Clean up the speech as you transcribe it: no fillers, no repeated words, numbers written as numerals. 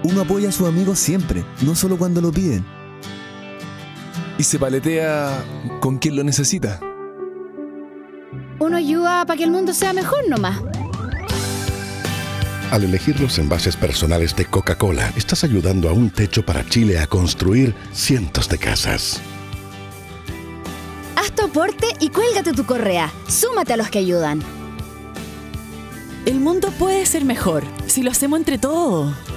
Uno apoya a sus amigos siempre, no solo cuando lo piden. Y se paletea con quien lo necesita. Uno ayuda para que el mundo sea mejor nomás. Al elegir los envases personales de Coca-Cola, estás ayudando a Un Techo para Chile a construir cientos de casas. Haz tu aporte y cuélgate tu correa. Súmate a los que ayudan. El mundo puede ser mejor si lo hacemos entre todos.